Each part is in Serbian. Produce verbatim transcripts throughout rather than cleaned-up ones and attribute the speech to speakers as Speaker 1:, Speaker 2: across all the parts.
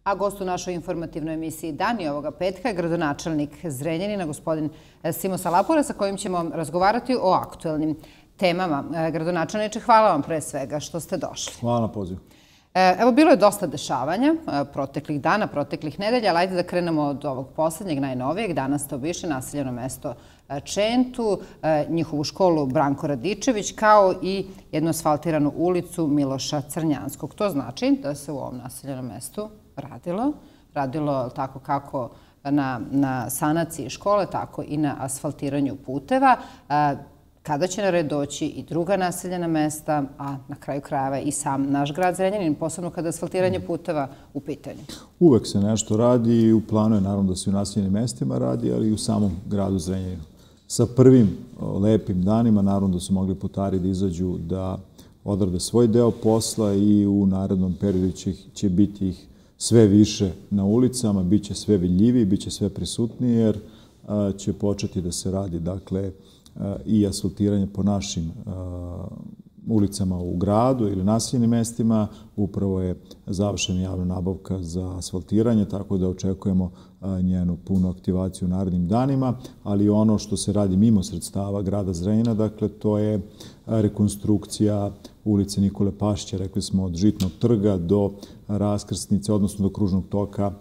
Speaker 1: A gost u našoj informativnoj emisiji Dan i ovoga petka je gradonačelnik Zrenjanina, gospodin Simo Salapura, sa kojim ćemo razgovarati o aktuelnim temama. Gradonačelniče, hvala vam pre svega što ste došli.
Speaker 2: Hvala na pozivu.
Speaker 1: Evo, bilo je dosta dešavanja proteklih dana, proteklih nedelja, ali ajde da krenemo od ovog poslednjeg, najnovijeg. Danas ste obišli naseljeno mesto Čentu, njihovu školu Branko Radičević, kao i jednu asfaltiranu ulicu Miloša Crnjanskog. To znači da se u ovom naseljenom mestu radilo. Radilo tako kako na, na sanaciji škole, tako i na asfaltiranju puteva. Kada će na red doći i druga naseljena mesta, a na kraju krajeva i sam naš grad Zrenjanin, posebno kada je asfaltiranje puteva u pitanju?
Speaker 2: Uvek se nešto radi i u planu je naravno da se u naseljenim mestima radi, ali i u samom gradu Zrenjaninu. Sa prvim lepim danima naravno da su mogli putari da izađu da odrade svoj deo posla i u narednom periodu će, će biti ih sve više na ulicama, bit će sve vidljiviji, bit će sve prisutniji jer a, će početi da se radi, dakle, i asfaltiranje po našim ulicama u gradu ili naseljenim mestima. Upravo je završena javna nabavka za asfaltiranje, tako da očekujemo njenu punu aktivaciju u narednim danima, ali ono što se radi mimo sredstava grada Zrenjanina, dakle, to je rekonstrukcija ulice Nikole Pašića, rekli smo od Žitnog trga do raskrsnice, odnosno do kružnog toka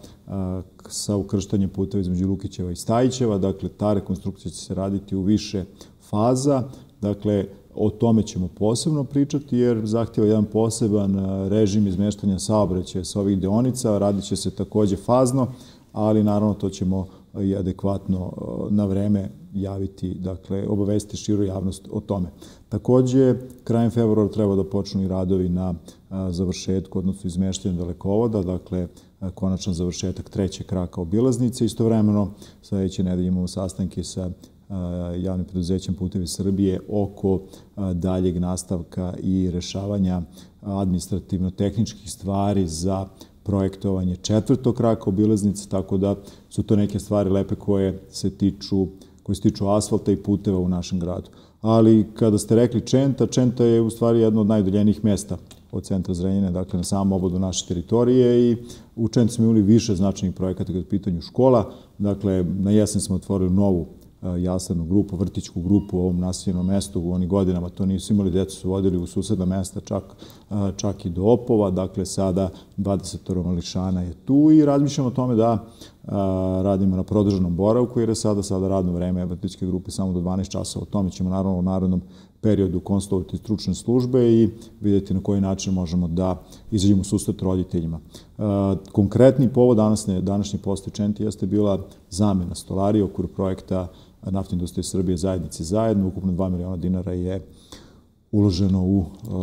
Speaker 2: sa ukrštanjem puteva između Lukićeva i Stajićeva. Dakle, ta rekonstrukcija će se raditi u više faza. Dakle, o tome ćemo posebno pričati jer zahtjeva jedan poseban režim izmeštanja saobraćaja sa ovih deonica. Radit će se takođe fazno, ali naravno to ćemo i adekvatno na vreme javiti, dakle, obavestiti širu javnost o tome. Takođe, krajem februara treba da počnu i radovi na završetku, odnosno izmeštanju dalekovoda, dakle, konačan završetak trećeg kraka obilaznice. Istovremeno, sledeće nedelje imamo sastanke sa javnim preduzećem Putevi Srbije oko daljeg nastavka i rešavanja administrativno-tehničkih stvari za projektovanje četvrtog kraka obilaznice, tako da su to neke stvari lepe koje se tiču, koje se tiču asfalta i puteva u našem gradu. Ali kada ste rekli Čenta, Čenta je u stvari jedno od najdaljenijih mesta od centra Zrenjanina, dakle na samom obodu naše teritorije i u Čentu smo imali više značajnih projekata kada je u pitanju škola. Dakle, na jesen smo otvorili novu jasarnu grupu, vrtićku grupu u ovom naseljenom mestu. U onih godinama to nisu imali, decu su vodili u susedna mesta, čak, čak i do Opova. Dakle, sada dvadeset mališana je tu i razmišljamo o tome da a, radimo na produženom boravku, jer je sada, sada radno vreme vrtićke grupe samo do dvanaest časova. O tome ćemo naravno u narodnom periodu konsultovati stručne službe i vidjeti na koji način možemo da izađemo u susret roditeljima. A, konkretni povod današnje, današnje poste Čenti jeste bila zamena stolarije u okviru projekta Naftne industrije Srbije zajednice zajedno. Ukupno dva miliona dinara je uloženo u uh,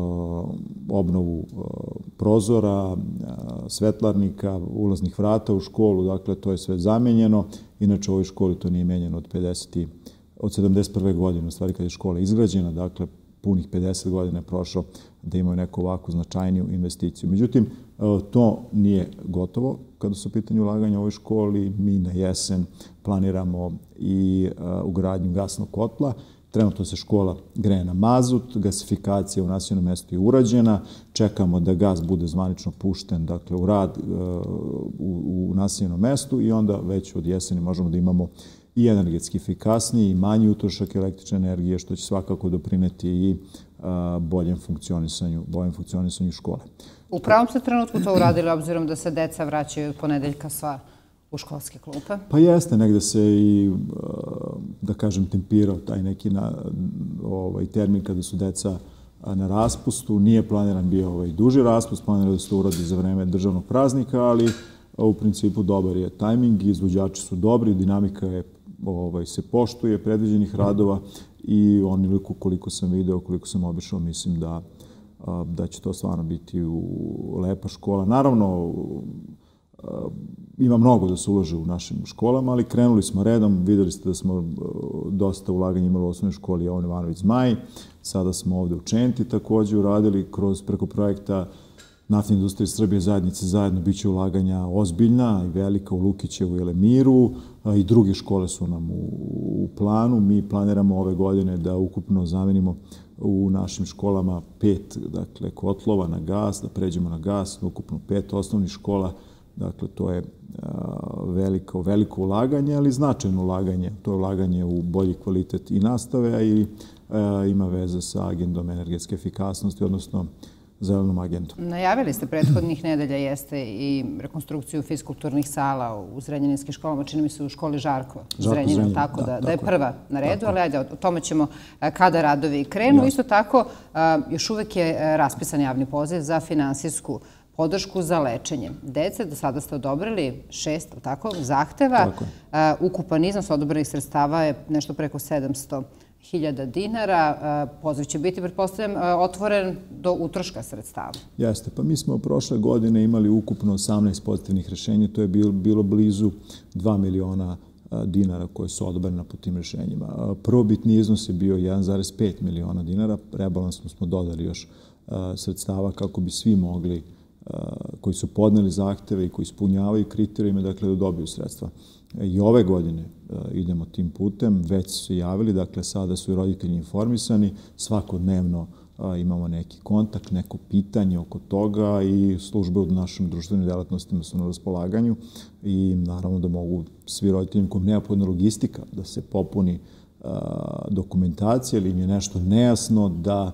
Speaker 2: obnovu uh, prozora, uh, svetlarnika, ulaznih vrata u školu. Dakle, to je sve zamenjeno. Inače, u ovoj školi to nije menjeno od, pedeset, od sedamdeset prve godine, u stvari kad je škola izgrađena. Dakle, punih pedeset godina je prošlo da imaju neku ovakvu značajniju investiciju. Međutim, to nije gotovo. Kada su u pitanju ulaganja u ovoj školi, mi na jesen planiramo i ugradnju gasnog kotla. Trenutno se škola greje na mazut, gasifikacija u naseljenom mestu je urađena, čekamo da gas bude zvanično pušten, dakle, u rad u, u naseljenom mestu i onda već od jeseni možemo da imamo i energetski efikasniji i manji utrošak električne energije, što će svakako doprineti i a, boljem funkcionisanju, boljem funkcionisanju škole.
Speaker 1: U pravom ste trenutku to uradili, obzirom da se deca vraćaju od ponedeljka sva u školske klupe?
Speaker 2: Pa jeste, negde se i, da kažem, tempirao taj neki na, ovaj, termin kada su deca na raspustu. Nije planiran bio ovaj duži raspust, planiran da se to uradi za vreme državnog praznika, ali u principu dobar je tajming, izvođači su dobri, dinamika je, ovaj, se poštuje predviđenih radova i oniliko koliko sam video, koliko sam obišao, mislim da, da će to stvarno biti u lepa škola. Naravno, ima mnogo da se ulože u našim školama, ali krenuli smo redom. Videli ste da smo dosta ulaganja imali u osnovnoj školi Jovan Ivanović Zmaj. Sada smo ovde u Čenti takođe uradili kroz preko projekta Naftne industrije Srbije zajednice zajedno. Biće ulaganja ozbiljna i velika u Lukićevu i Elemiru i druge škole su nam u, u planu. Mi planiramo ove godine da ukupno zamenimo u našim školama pet, dakle, kotlova na gas, da pređemo na gas, ukupno pet osnovnih škola Dakle, to je veliko, veliko ulaganje, ali značajno ulaganje. To je ulaganje u bolji kvalitet i nastave, a i ima veze sa agendom energetske efikasnosti, odnosno zelenom agendom.
Speaker 1: Najavili ste prethodnih nedelja jeste i rekonstrukciju fiskulturnih sala u zrenjaninskim školama, čini mi se u školi Žarko Zrenjanin, tako da je prva na redu, ali ajde, o tome ćemo kada radovi krenu. Isto tako, još uvek je raspisan javni poziv za finansijsku podršku za lečenje dece. Do sada ste odobrili šest zahteva. Ukupan iznos odobrenih sredstava je nešto preko sedamsto hiljada dinara. Poziv će biti, pretpostavljam, otvoren do utroška sredstava.
Speaker 2: Jeste. Pa mi smo prošle godine imali ukupno osamnaest pozitivnih rešenja. To je bilo blizu dva miliona dinara koje su odobrena po tim rešenjima. Prvobitni iznos je bio jedan zarez pet miliona dinara. Rebalansom smo dodali još sredstava kako bi svi mogli, koji su podneli zahteve i koji ispunjavaju kriterijume, dakle, da dobiju sredstva. I ove godine idemo tim putem, već su se javili, dakle, sada su i roditelji informisani, svakodnevno imamo neki kontakt, neko pitanje oko toga i službe u našim društvenim delatnostima su na raspolaganju i naravno da mogu svi roditelji kom neophodna logistika da se popuni dokumentacija ili im je nešto nejasno, da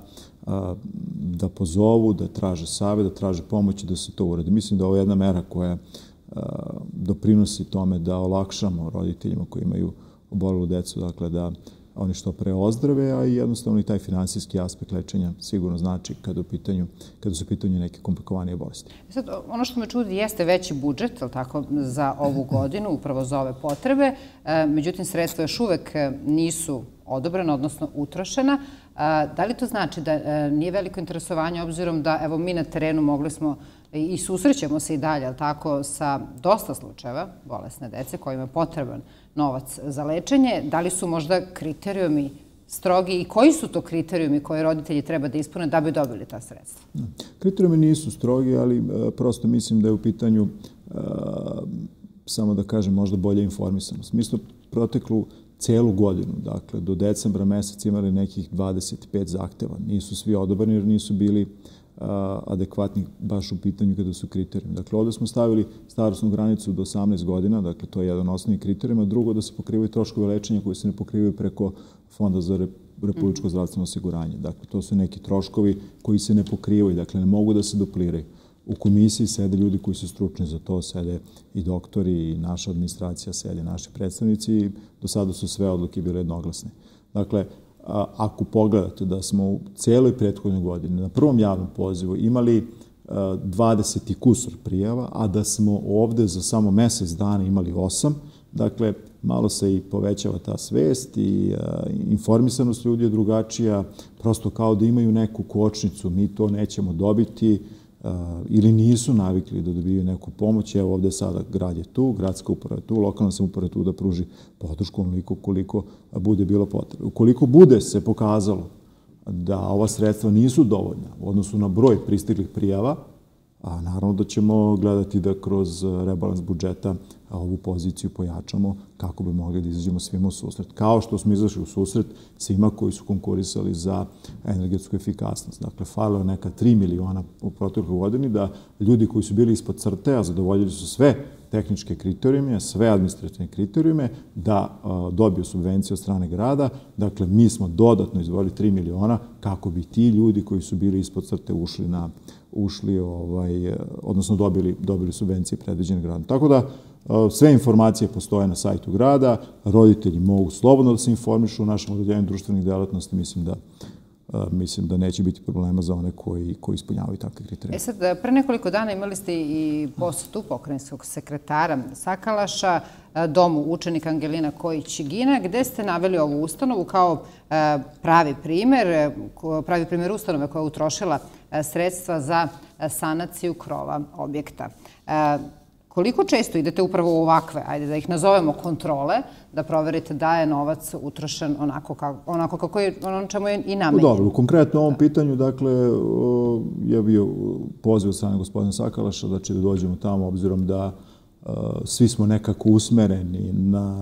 Speaker 2: da pozovu, da traže savjet, da traže pomoć i da se to uradi. Mislim da ovo je jedna mera koja doprinosi tome da olakšamo roditeljima koji imaju obolelu decu, dakle da oni što pre ozdrave, a i jednostavno i taj finansijski aspekt lečenja sigurno znači kada u pitanju, kada su u pitanju neke komplikovanije bolesti.
Speaker 1: Sad, ono što me čudi jeste veći budžet, tako, za ovu godinu, upravo za ove potrebe. Međutim, sredstva još uvek nisu odobrena, odnosno utrošena. Da li to znači da nije veliko interesovanje, obzirom da, evo, mi na terenu mogli smo i susrećemo se i dalje, ali tako, sa dosta slučajeva bolesne dece kojima je potreban novac za lečenje. Da li su možda kriterijumi strogi i koji su to kriterijumi koje roditelji treba da ispune da bi dobili ta sredstva?
Speaker 2: Kriterijumi nisu strogi, ali prosto mislim da je u pitanju, samo da kažem, možda bolja informisanost. Mi smo proteklu celu godinu, dakle, do decembra meseca imali nekih dvadeset pet zahteva. Nisu svi odobrani jer nisu bili adekvatni baš u pitanju kada su kriterijumi. Dakle, ovdje smo stavili starosnu granicu do osamnaest godina, dakle, to je jedan osnovni kriterijum, a drugo da se pokrivaju troškovi lečenja koji se ne pokrivaju preko Fonda za republičko zdravstveno osiguranje. Dakle, to su neki troškovi koji se ne pokrivaju, dakle, ne mogu da se dupliraju. U komisiji sede ljudi koji su stručni za to, sede i doktori i naša administracija, sede naši predstavnici i do sada su sve odluke bile jednoglasne. Dakle, ako pogledate da smo u cijeloj prethodnoj godini na prvom javnom pozivu imali dvadeset i kusur prijava, a da smo ovde za samo mesec dana imali osam, dakle, malo se i povećava ta svest i informisanost ljudi je drugačija, prosto kao da imaju neku kočnicu, mi to nećemo dobiti, ili nisu navikli da dobiju neku pomoć. Evo ovdje sada grad je tu, gradska uprava je tu, lokalna samouprava je tu da pruži podršku onoliko koliko bude bilo potrebno. Ukoliko bude se pokazalo da ova sredstva nisu dovoljna u odnosu na broj pristiglih prijava, a naravno da ćemo gledati da kroz rebalans budžeta ovu poziciju pojačamo kako bi mogli da izađemo svima u susret. Kao što smo izašli u susret svima koji su konkurisali za energetsku efikasnost. Dakle, falilo neka tri miliona u protekloj godini da ljudi koji su bili ispod crte, a zadovoljili su sve tehničke kriterijume, sve administrativne kriterijume, da dobiju subvencije od strane grada. Dakle, mi smo dodatno izdvojili tri miliona kako bi ti ljudi koji su bili ispod crte ušli na ušli, odnosno dobili subvencije predviđene gradom. Tako da sve informacije postoje na sajtu grada, roditelji mogu slobodno da se informišu u našem odeljenju društvenih delatnosti, mislim da mislim da neće biti problema za one koji ispunjavaju takve kriterije.
Speaker 1: E sad, pre nekoliko dana imali ste i posetu pokrajinskog sekretara Sakalaša, domu učenika Angelina Kojić-Gina, gde ste naveli ovu ustanovu kao pravi primer, pravi primer ustanove koja je utrošila sredstva za sanaciju krova objekta. Koliko često idete upravo u ovakve, ajde da ih nazovemo kontrole, da proverite da je novac utrošen onako kako je, ono čemu je i namenjen?
Speaker 2: Dobro, konkretno u ovom pitanju, dakle, je bio poziv od strane gospodina Sakalaša da će da dođemo tamo, obzirom da svi smo nekako usmereni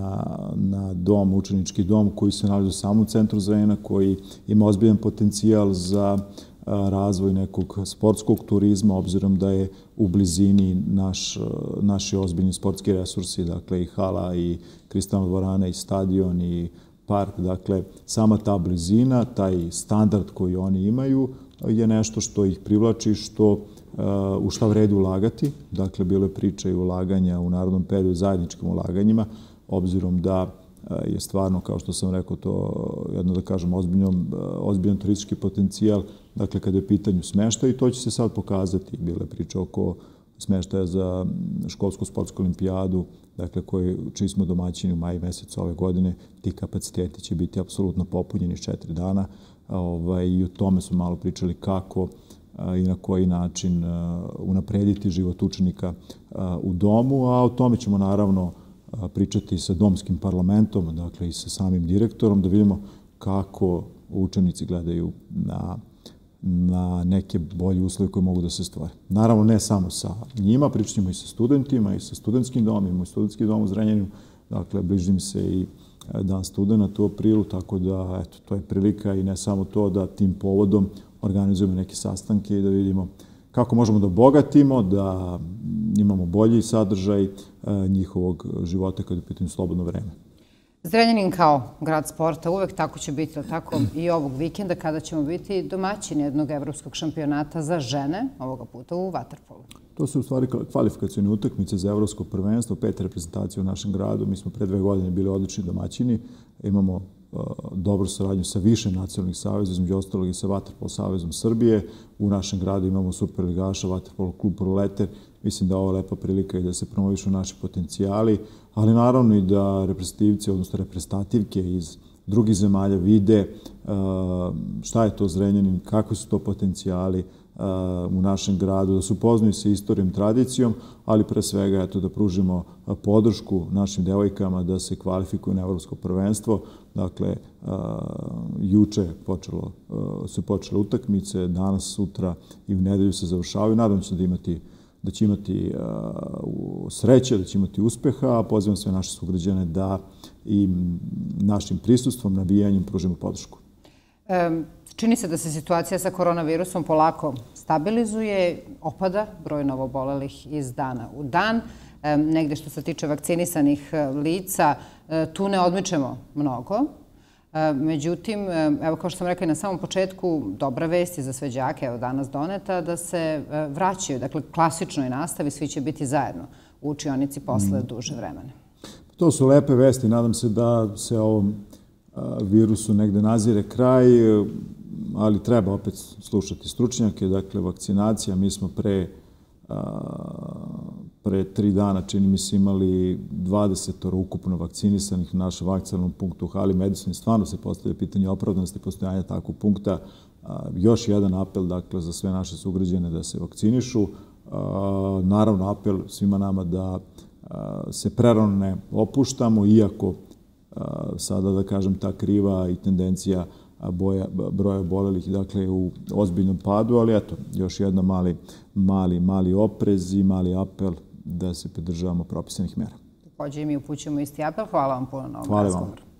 Speaker 2: na dom, učenički dom koji se nalazi u samom centru Zrenjanina, koji ima ozbiljan potencijal za razvoj nekog sportskog turizma, obzirom da je u blizini naš, naši ozbiljni sportski resursi, dakle i hala, i kristalna dvorana, i stadion, i park. Dakle, sama ta blizina, taj standard koji oni imaju je nešto što ih privlači, što, u šta vredi ulagati. Dakle, bilo je priča i ulaganja u narodnom periodu, zajedničkim ulaganjima, obzirom da je stvarno, kao što sam rekao, to jedno da kažem ozbiljan turistički potencijal, dakle kada je u pitanju smeštaj, i to će se sad pokazati. Bila je priča oko smeštaja za školsku sportsku olimpijadu, dakle čiji smo domaćini u maju mesecu ove godine, ti kapaciteti će biti apsolutno popunjeni iz četiri dana i o tome smo malo pričali kako i na koji način unaprediti život učenika u domu, a o tome ćemo naravno pričati sa domskim parlamentom, dakle i sa samim direktorom, da vidimo kako učenici gledaju na, na neke bolje uslove koje mogu da se stvore. Naravno, ne samo sa njima, pričat ćemo i sa studentima, i sa studentskim domom, imamo i studentski dom u Zrenjaninu, dakle, bliži mi se i dan studenta u aprilu, tako da, eto, to je prilika i ne samo to da tim povodom organizujemo neke sastanke i da vidimo kako možemo da obogatimo, da imamo bolji sadržaj njihovog života kada je u pitanju slobodno vreme.
Speaker 1: Zrenjanin kao grad sporta uvek tako će biti, tako i ovog vikenda kada ćemo biti domaćini jednog evropskog šampionata za žene, ovoga puta u vaterpolu.
Speaker 2: To su u stvari kvalifikacione utakmice za evropsko prvenstvo, pet reprezentacija u našem gradu. Mi smo pre dve godine bili odlični domaćini, imamo dobru saradnju sa više nacionalnih saveza, između ostalog i sa Vaterpolo savezom Srbije. U našem gradu imamo superligaša, Vaterpolo klub Proleter. Mislim da je ovo lepa prilika i da se promovišu naši potencijali, ali naravno i da reprezentativci, odnosno reprezentativke iz drugih zemalja vide šta je to Zrenjanin, kakvi su to potencijali u našem gradu, da se upoznaju sa istorijom i tradicijom, ali pre svega da pružimo podršku našim devojkama da se kvalifikuju na evropsko prvenstvo. Dakle, juče su počele utakmice, danas, sutra i u nedelju se završavaju. Nadam se da imati da će imati sreće, da će imati uspeha, a pozivam sve naše sugrađane da i našim prisustvom, navijanjem pružimo podršku.
Speaker 1: Čini se da se situacija sa koronavirusom polako stabilizuje, opada broj novobolelih iz dana u dan. Negde što se tiče vakcinisanih lica, tu ne odmičemo mnogo. Međutim, evo kao što sam rekla i na samom početku, dobra vest je za sve đake, evo danas doneta, da se vraćaju, dakle klasičnoj nastavi, svi će biti zajedno u učionici posle duže vremena.
Speaker 2: To su lepe vesti, nadam se da se ovom virusu negde nazire kraj, ali treba opet slušati stručnjake, dakle vakcinacija, mi smo pre pre tri dana, čini mi se, imali dvadeset ukupno vakcinisanih na našem vakcinalnom punktu u Hali Medicine. Stvarno se postavlja pitanje opravdanosti postojanja takvog punkta. Još jedan apel, dakle, za sve naše sugrađane da se vakcinišu. Naravno, apel svima nama da se prerano ne opuštamo, iako sada, da kažem, ta kriva i tendencija broja obolelih, dakle, u ozbiljnom padu, ali eto, još jedan mali, mali, mali oprez i mali apel da se pridržavamo propisanih mera.
Speaker 1: Također i mi upućujemo isti apel. Hvala vam puno na ovom razgovoru.